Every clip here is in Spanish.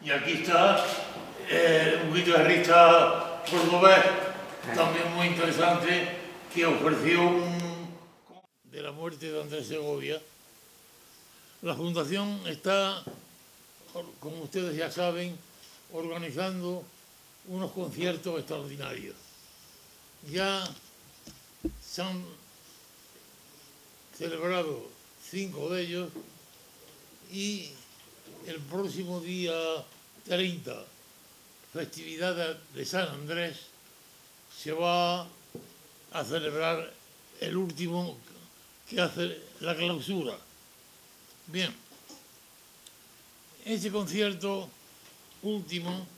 Y aquí está un guitarrista cordobés, también muy interesante, que ofreció de la muerte de Andrés Segovia. La Fundación está, como ustedes ya saben, organizando unos conciertos extraordinarios. Ya se han celebrado 5 de ellos y el próximo día 30, festividad de San Andrés, se va a celebrar el último que hace la clausura. Bien, este concierto último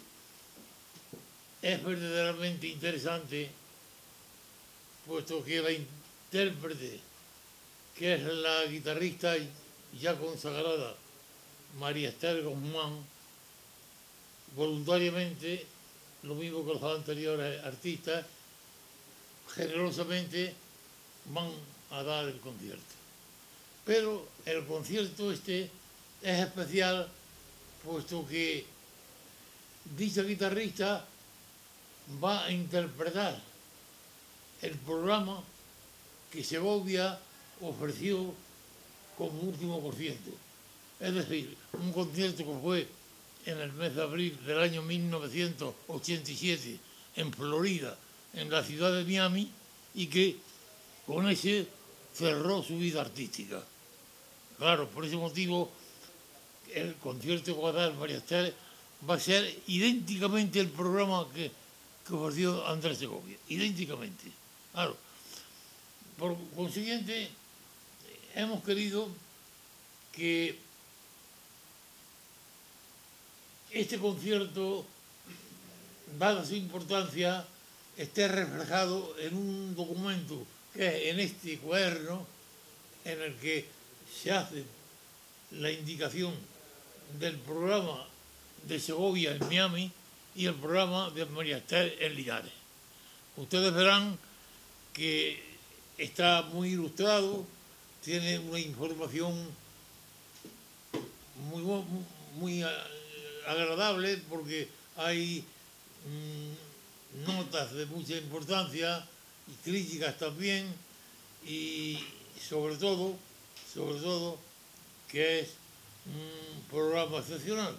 es verdaderamente interesante, puesto que la intérprete, que es la guitarrista ya consagrada María Esther Guzmán, voluntariamente, lo mismo que los anteriores artistas, generosamente van a dar el concierto. Pero el concierto este es especial, puesto que dicha guitarrista va a interpretar el programa que Segovia ofreció como último concierto. Es decir, un concierto que fue en el mes de abril del año 1987 en Florida, en la ciudad de Miami, y que con ese cerró su vida artística. Claro, por ese motivo el concierto que va a dar María Esther va a ser idénticamente el programa que ofreció Andrés Segovia, idénticamente. Claro, por consiguiente, hemos querido que este concierto, dada su importancia, esté reflejado en un documento que es en este cuaderno, en el que se hace la indicación del programa de Segovia en Miami y el programa de María Esther en Linares. Ustedes verán que está muy ilustrado, tiene una información muy agradable, porque hay notas de mucha importancia y críticas también, y sobre todo que es un programa excepcional.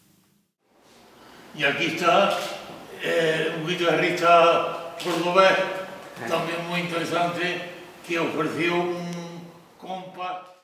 Y aquí está un guitarrista cordobés, también muy interesante, que ofreció un compás.